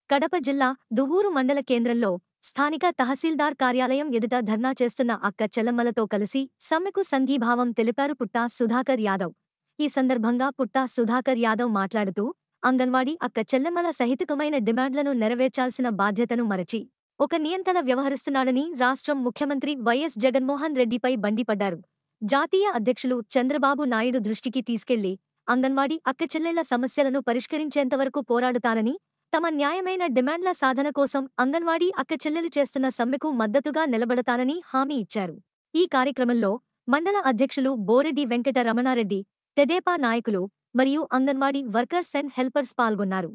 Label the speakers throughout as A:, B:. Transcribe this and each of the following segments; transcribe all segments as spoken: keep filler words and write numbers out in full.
A: కడప జిల్లా దువ్వూరు మండల కేంద్రంలో స్థానిక తహసీల్దార్ కార్యాలయం ఎదుట ధర్నా చేస్తున్న అక్క చెల్లమ్మలతో కలిసి సమ్మెకు సంఘీభావం తెలిపారు పుట్టా సుధాకర్ యాదవ్. ఈ సందర్భంగా పుట్టా సుధాకర్ యాదవ్ మాట్లాడుతూ, అంగన్వాడీ అక్క చెల్లెమ్మల సహితకమైన డిమాండ్లను నెరవేర్చాల్సిన బాధ్యతను మరచి ఒక నియంతలా వ్యవహరిస్తున్నాడని రాష్ట్రం ముఖ్యమంత్రి వైఎస్ జగన్మోహన్ రెడ్డిపై మండిపడ్డారు. జాతీయ అధ్యక్షులు చంద్రబాబు నాయుడు దృష్టికి తీసుకెళ్లి అంగన్వాడీ అక్క చెల్లెళ్ల సమస్యలను పరిష్కరించేంతవరకు పోరాడుతానని, తమ న్యాయమైన డిమాండ్ల సాధన కోసం అంగన్వాడీ అక్క చెల్లెలు చేస్తున్న సమ్మెకు మద్దతుగా నిలబడతానని హామీ ఇచ్చారు. ఈ కార్యక్రమంలో మండల అధ్యక్షులు బోరెడ్డి వెంకట రమణారెడ్డి, తెదేపా నాయకులు మరియు అంగన్వాడీ వర్కర్స్ అండ్ హెల్పర్స్ పాల్గొన్నారు.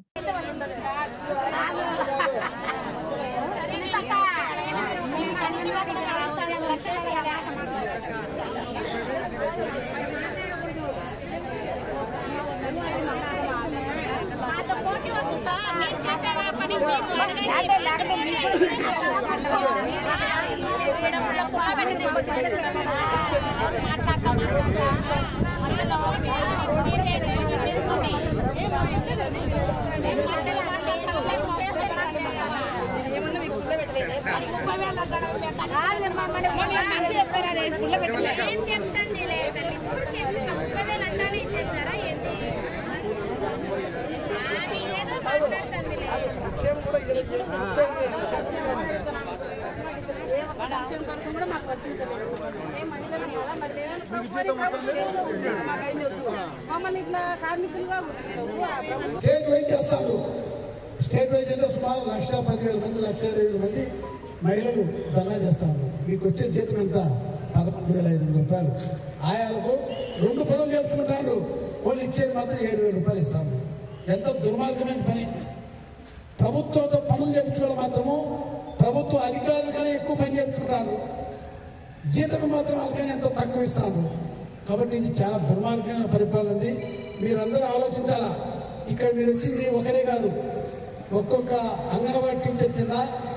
B: స్టేట్ వైజ్ చేస్తారు. స్టేట్ వైజ్ అంటే సుమారు లక్ష పదివేల మంది లక్ష ఇరవై వేల మంది మహిళలు ధర్నా చేస్తారు. మీకు వచ్చే జీతం ఎంత? పదకొండు వేల ఐదు వందల రూపాయలు. ఆయాలకు రెండు పనులు చెప్తుంటారు, వాళ్ళు ఇచ్చేది మాత్రం ఏడు వేల రూపాయలు ఇస్తాము. ఎంత దుర్మార్గమైన పని! ప్రభుత్వంతో పనులు చెప్తున్నారు మాత్రము ప్రభుత్వ అధికారులు కానీ ఎక్కువ పని చెప్తుంటారు, జీతం మాత్రం వాళ్ళకైనా ఎంతో తక్కువ ఇస్తాను. కాబట్టి ఇది చాలా దుర్మార్గంగా పరిపాలన ఉంది. మీరందరూ ఆలోచించాలా. ఇక్కడ మీరు వచ్చింది ఒకరే కాదు, ఒక్కొక్క అంగన్వాడీ టీచర్ కింద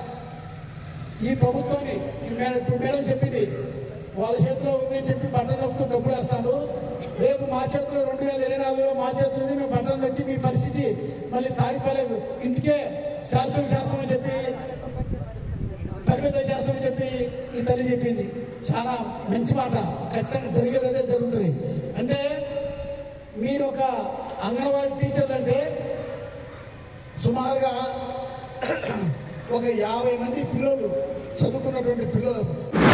B: ఈ ప్రభుత్వాన్ని ఈ మేడం ఇప్పుడు మేడం చెప్పింది వాళ్ళ చేతిలో ఉందని చెప్పి బట్టలు నొక్కుతూ డబ్బులు వేస్తాను. రేపు మా చేతిలో రెండు వేల ఇరవై నాలుగులో మా చేతిలో మేము బట్టలు నొక్కి మీ పరిస్థితి మళ్ళీ తాడిపల్లి ఇంటికే శాస్త్రం శాస్త్రం చెప్పి పరిమితం చేస్తామని చెప్పి ఈ తల్లి చెప్పింది. చాలా మంచి మాట. ఖచ్చితంగా జరిగేదే జరుగుతుంది. అంటే మీరు ఒక అంగన్వాడీ టీచర్లు అంటే సుమారుగా ఒక యాభై మంది పిల్లలు చదువుకున్నటువంటి పిల్లలు